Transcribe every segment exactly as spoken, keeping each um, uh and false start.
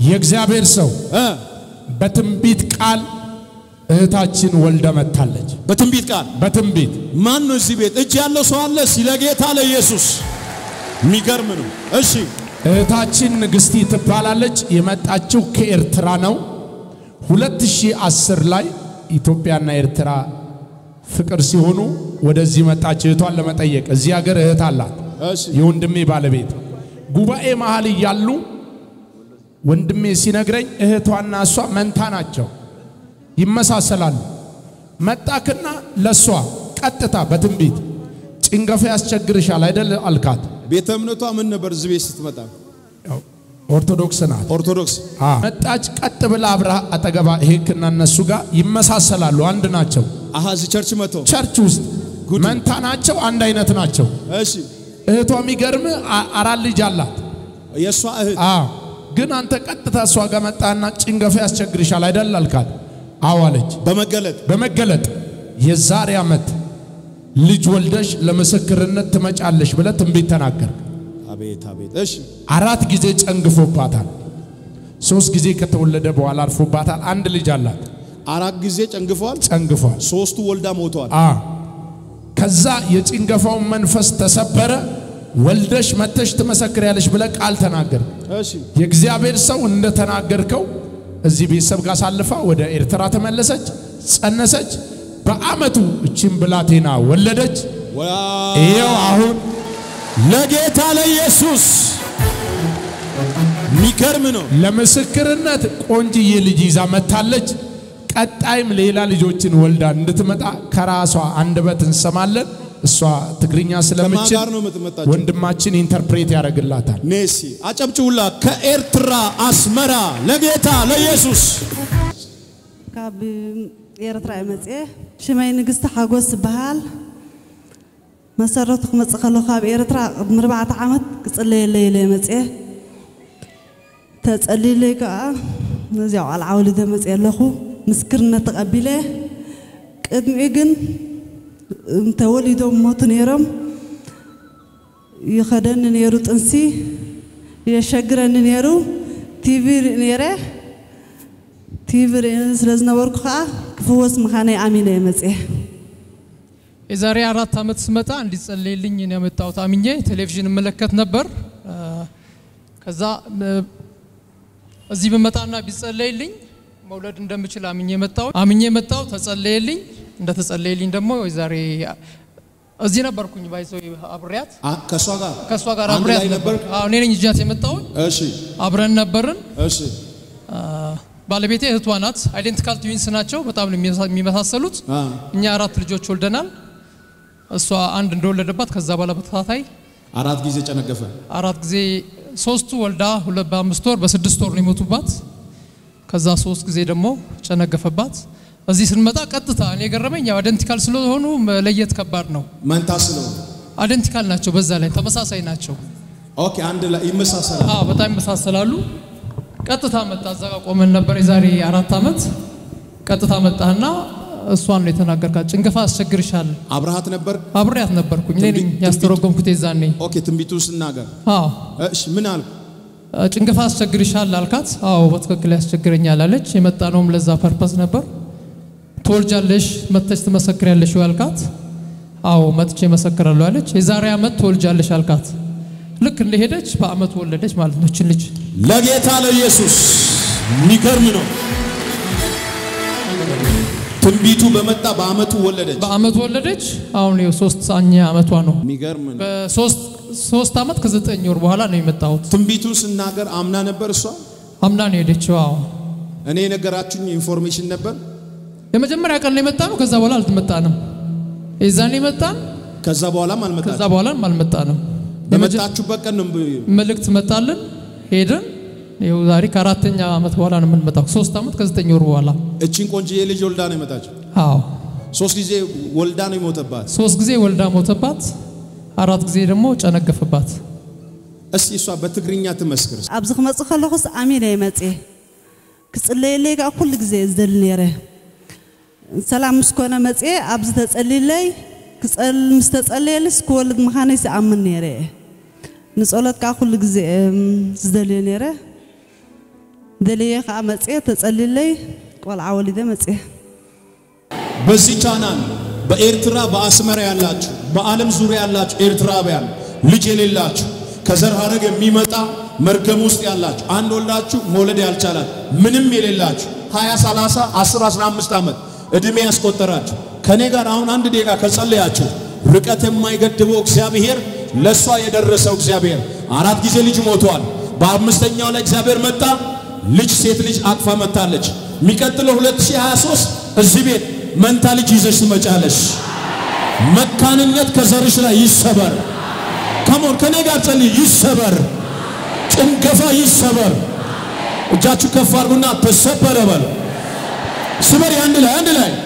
የእግዚአብሔር ሰው በትንቢት ቃል እህታችን ወልዳ መጣለች በትንቢት ቃል በትንቢት ማን ነው እዚህ ቤት እጅ ያለው ሰው አለ ሲለጌታ ለኢየሱስ የሚገርም ነው እሺ እህታችን ንግስቲ ትባላለች የመጣችው ከኤርትራ ነው ሁለት ሺህ አስር ላይ ኢትዮጵያና ኤርትራ ፍቅር ሲሆኑ ወደዚህ መጣች እህቷን ለመጠየቅ እዚህ ሀገር እህት አላት እሺ የወንድሜ ባለቤት ጉባኤ መሃል ይያሉ ወንድሜ ሲነግረኝ እህቷና እሷ መንታ ናቸው ይመሳሰላሉ መጣከና ለሷ ቀጥታ በትንቢት ጭንገፋ ያስቸግርሻል አይደል አልካት ቤተ እምነቷ ምን ነበር እዚህ ቤት ስትመጣ ኦርቶዶክስ ናት ኦርቶዶክስ አ መጣች ቀጥ ብላ አብራ አጠገባ ሄክና እነሱ ጋር ይመሳሰላሉ አንድ ናቸው አሃ እዚህ ቸርች መጥቶ ቸርች ውስጥ መንታ ናቸው አንድ አይነት ናቸው እሺ እህቷ የሚገርም አራት ልጅ አላት የሷ እህት አ ግን አንተ ቀጥታ እሷ ጋር መጣና ጭንገፋ ያስቸግርሻል አይደል አልካት አዋለች በመገለጥ በመገለጥ የዛሬ አመት ልጅ ወልደሽ ለምስክርነት ትመጫለሽ ብለ ትንቢት ተናገር አቤት አቤት እሺ አራት ጊዜ ጨንግፎባታል ሶስት ጊዜ ከተወለደ በኋላ አርፎባታል አንድ ልጅ አላት አራት ጊዜ ጨንግፏል ጨንግፏል ሶስቱ ወልዳ ሞቷል አ ከዛ የጭንገፋው መንፈስ ተሰበረ ወልደሽ መተሽ ትመሰክሪያለሽ ብለ ቃል ተናገር እሺ የእግዚአብሔር ሰው እንደተናገርከው እዚህ ቤተሰብ ጋር ሳልፋ ወደ ኤርትራ ተመለሰች ጸነሰች በአመቱ እቺን ብላቴና ወለደች ይሄው አሁን ለጌታ ለኢየሱስ ሚከርም ነው ለምስክርነት ቆንጂዬ ልጅ ይዛ መጣለች ቀጣይም ሌላ ልጆችን ወልዳ እንድትመጣ ከራሷ አንደበት እንሰማለን እሷ ትግርኛ ስለምችል ወንድማችን ኢንተርፕሬት ያደርግላታል ኔሲ አጨብጭውላ ከኤርትራ አስመራ ለጌታ ለኢየሱስ ካብ ኤርትራ መጽ ሽማይ ንግስት ሓጎስ በሃል መሰረቱ ከመጽኸሎ ካብ ኤርትራ ምርባዕተ ዓመት ክጽለየለ መጽ ተጸሊለ ከአ ነዚያው አልዓውሊ ደመጽ ያለኹ ምስክርነት ተቀቢለ ቅድሚ ግን ተወሊዶም ሞት ነይሮም ይኸደን ነይሩ ጥንሲ ይሸግረን ነይሩ ቲቪ ነይረ ቲቪ ስለዝነበርኩ ኸአ ክፍወስ መኻነይ አሚነ የመጽ የዛሬ አራት ዓመት ስመጣ እንዲጸልይልኝ ነው የመጣሁት አሚኜ ቴሌቪዥን መለከት ነበር ከዛ እዚህ በመጣና ቢጸልይልኝ መውለድ እንደምችል አሚኜ መጣሁ አሚኜ መጣሁ ተጸልይልኝ እንደተጸለየልኝ ደግሞ የዛሬ እዚህ ነበርኩኝ ባይዘው አብሪያት ከሷ ጋር ከሷ ጋር አብሪያት ነበር አዎ እኔ ነኝ እጃት የመጣው እሺ አብረን ነበርን እሺ ባለቤቴ እህቷ ናት አይደንቲካል ትዊንስ ናቸው በጣም የሚመሳሰሉት እኛ አራት ልጆች ወልደናል እሷ አንድ እንደወለደባት ከዛ በኋላ በተታታይ አራት ጊዜ ጨነገፈ አራት ጊዜ ሶስቱ ወልዳ ሁለት በአምስት ወር በስድስት ወር ነው የሞቱባት ከዛ ሶስት ጊዜ ደግሞ ጨነገፈባት እዚህ ስንመጣ ቀጥታ እኔ ገረመኝ ያው አይደንቲካል ስለሆኑ ለየት ከባድ ነው መንታ ስለሆነ አይደንቲካል ናቸው በዛ ላይ ተመሳሳይ ናቸው ኦኬ አንድ ላይ ይመሳሰላሉ አዎ በጣም ይመሳሰላሉ ቀጥታ መጣ አዛጋ ቆመን ነበር የዛሬ አራት ዓመት ቀጥታ መጣና እሷን ነው የተናገርካት ጭንገፋ አስቸግርሻል አብራሃት ነበር አብሪያት ነበርኩኝ እኔ ነኝ ያስተረጎምኩት የዛኔ ኦኬ ትንቢቱ ስናገር አዎ እሺ ምን አልኩ ጭንገፋ አስቸግርሻል አልካት አዎ በትክክል ያስቸግረኛል አለች የመጣነውም ለዛ ፐርፐስ ነበር ተወልጃለሽ መተሽ ተመሰክሪያለሽ አልካት አዎ መጥቼ መሰክራለሁ አለች የዛሬ አመት ተወልጃለሽ አልካት ልክ እንደሄደች በአመት ወለደች ማለት ነው ልጅ ለጌታ ለኢየሱስ ሚገርም ነው ትንቢቱ በመጣ በአመቱ ወለደች በአመቱ ወለደች አሁን የሶስት አኛ አመቷ ነው ሚገርም ነው በሶስት ሶስት አመት ከዘጠኝ ወር በኋላ ነው የመጣሁት ትንቢቱ ስናገር አምና ነበር እሷ አምና ነው ሄደችው አዎ እኔ ነገራችሁኝ ኢንፎርሜሽን ነበር የመጀመሪያ ቀን ላይ መጣ ነው ከዛ በኋላ አልተመጣንም የዛኔ መጣን ከዛ በኋላም አልመጣንም ከዛ በኋላም አልመጣንም በመጣችሁበት ቀን ነው መልእክት መጣልን ሄደን ይኸው ዛሬ ከአራተኛ አመት በኋላ ነው የምንመጣው ሶስት አመት ከዘጠኝ ወር በኋላ እቺን ቆንጆዬ ልጅ ወልዳ ነው የመጣችው አዎ ሶስት ጊዜ ወልዳ ነው የሞተባት ሶስት ጊዜ ወልዳ ሞተባት አራት ጊዜ ደግሞ ጨነገፈባት እስቲ እሷ በትግርኛ ትመስክር አብዝ ከመጽ ከለኹስ አሚነ የመጽ ክጽለየለይ ጋር ሁሉ ጊዜ ዝደል ነረ ሰላም ስኮነ መጽ አብዝ ተጸልይለይ ክጸል ምስተጸልየልስ ከወልድ መኻነይ ሲአምን ነረ ንጸሎት ካ ሁሉ ጊዜ ዝደል ነረ دليه خا مصيه تصليلي ቆልዓ ወሊደ መጽእ በዚህ ቻናል በኤርትራ በአስመራ ያላችሁ በዓለም ዙሪያ ያላችሁ ኤርትራውያን ልጅ የሌላችሁ ከዘር ሐረግ የሚመጣ መርገም ውስጥ ያላችሁ አንድ ወልዳችሁ መውለድ ያልቻላችሁ ምንም የሌላችሁ ሃያ ሰላሳ አስር አስራ አምስት ዓመት እድሜ ያስቆጠራችሁ ከኔ ጋር አሁን አንድ ደቂቃ ከጸለያችሁ ርቀት የማይገድበው እግዚአብሔር ለሷ የደረሰው እግዚአብሔር አራት ጊዜ ልጅ ሞቷል በአምስተኛው ላይ እግዚአብሔር መጣ ልጅ ሴት ልጅ አቅፋ መጣለች ሚቀጥለው ሁለት ሺህ ሃያ ሶስት እዚህ ቤት መንታ ልጅ ይዘሽ ትመጫለሽ መካንነት ከዘርሽ ላይ ይሰበር ከሞን ከኔ ጋር ጸልይ ይሰበር ጭንገፋ ይሰበር እጃችሁ ከፍ አድርጉና ተሰበረ በል ስበር አንድ ላይ አንድ ላይ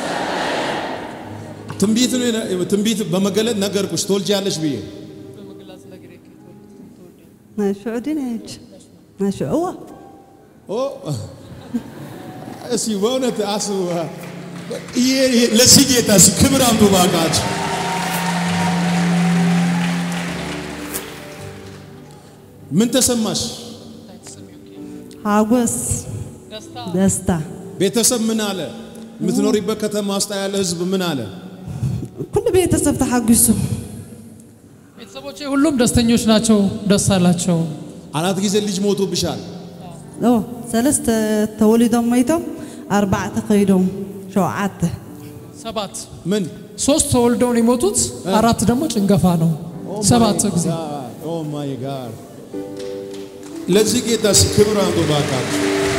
ትንቢት ትንቢት በመገለጥ ነገርኩሽ ትወልጃለሽ ብዬ ማሽዑድን እጅ ማሽዑዋ ኦ እሺ ወውነት አሱ ይሄ ለሲጌታስ ክብራም ዱባቃች ምን ተሰማሽ ሀጎስ ደስታ ቤተሰብ ምን አለ ምትኖሪበት ከተማ ውስጥ ያለ ህዝብ ምን አለ ሁሉ ቤተሰብ ተሐግሱ ቤተሰቦቼ ሁሉም ደስተኞች ናቸው ደስ አላቸው አራት ጊዜ ልጅ ሞቶብሻል ኦ ሰለስተ ተወልዶም ማይቶም አርባዕተ ከይዶም ሸውዓተ ሰባት ምን ሶስት ተወልደው ነው የሞቱት አራት ደግሞ ጭንገፋ ነው ሰባት ጊዜ ኦ ማይ ጋድ ለዚህ ጌታስ ክብራም ዱባቃች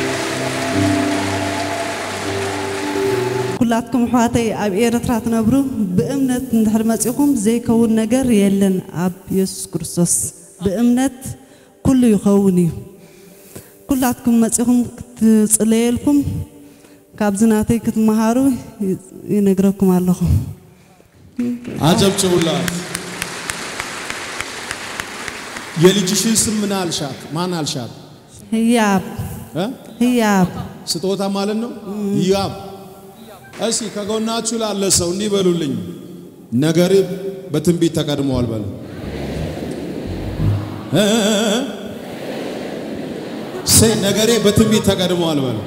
ኩላትኩም ሐዋተይ አብ ኤርትራ ትነብሩ በእምነት እንድሕር መጽኢኩም ዘይከውን ነገር የለን አብ ኢየሱስ ክርስቶስ በእምነት ኩሉ ይኸውን እዩ ኩላትኩም መጽኢኩም ትጽለየልኩም ካብዝናተይ ክትመሃሩ ይነግረኩም ኣለኹ አጨብጭቡላት የልጅሽን ስም ምን አልሻት ማን አልሻት ህያብ እ ህያብ ስጦታ ማለት ነው ህያብ እሺ ከጎናችሁ ላለ ሰው እንዲህ በሉልኝ ነገር በትንቢት ተቀድሟል በሉ እ ሰ ነገሬ በትንቢት ተቀድሟል በሉ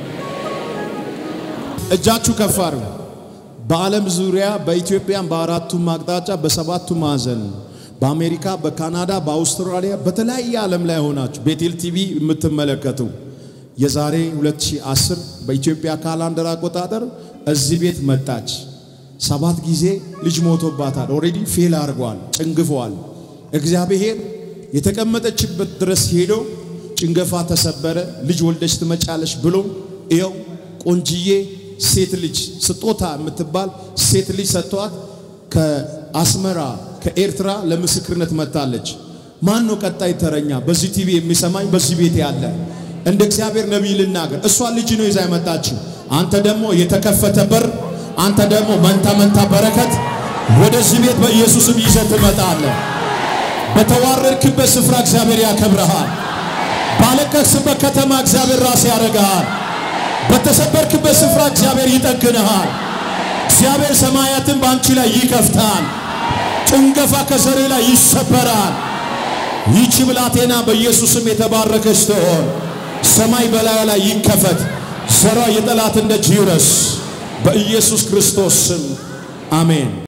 እጃችሁ ከፍ አድርጉ በዓለም ዙሪያ በኢትዮጵያም በአራቱም አቅጣጫ በሰባቱ ማዕዘን በአሜሪካ በካናዳ በአውስትራሊያ በተለያየ ዓለም ላይ ሆናችሁ ቤቴል ቲቪ የምትመለከቱ የዛሬ ሁለት ሺህ አስር በኢትዮጵያ ካላንደር አቆጣጠር እዚህ ቤት መጣች ሰባት ጊዜ ልጅ ሞቶባታል ኦሬዲ ፌል አድርጓል ጭንግፏል እግዚአብሔር የተቀመጠችበት ድረስ ሄዶ ጭንገፋ ተሰበረ ልጅ ወልደሽ ትመጫለሽ ብሎ ይኸው ቆንጂዬ ሴት ልጅ ስጦታ የምትባል ሴት ልጅ ሰጥቷት ከአስመራ ከኤርትራ ለምስክርነት መጣለች ማን ነው ቀጣይ ተረኛ በዚህ ቲቪ የሚሰማኝ በዚህ ቤት ያለ እንደ እግዚአብሔር ነብይ ልናገር እሷ ልጅ ነው ይዛ መጣችው አንተ ደግሞ የተከፈተ በር አንተ ደግሞ መንታ መንታ በረከት ወደዚህ ቤት በኢየሱስም ይዘህ ትመጣለህ በተዋረድክበት ስፍራ እግዚአብሔር ያከብርሃል ባለቀስበት ከተማ እግዚአብሔር ራስ ያረጋል በተሰበርክበት ስፍራ እግዚአብሔር ይጠግንሃል እግዚአብሔር ሰማያትን ባንቺ ላይ ይከፍታል ጭንገፋ ከዘሬ ላይ ይሰበራል ይቺ ብላቴና በኢየሱስም የተባረከች ትሆን ሰማይ በላዩ ላይ ይከፈት ዘሯ የጠላት እንደ ጂረስ በኢየሱስ ክርስቶስ ስም አሜን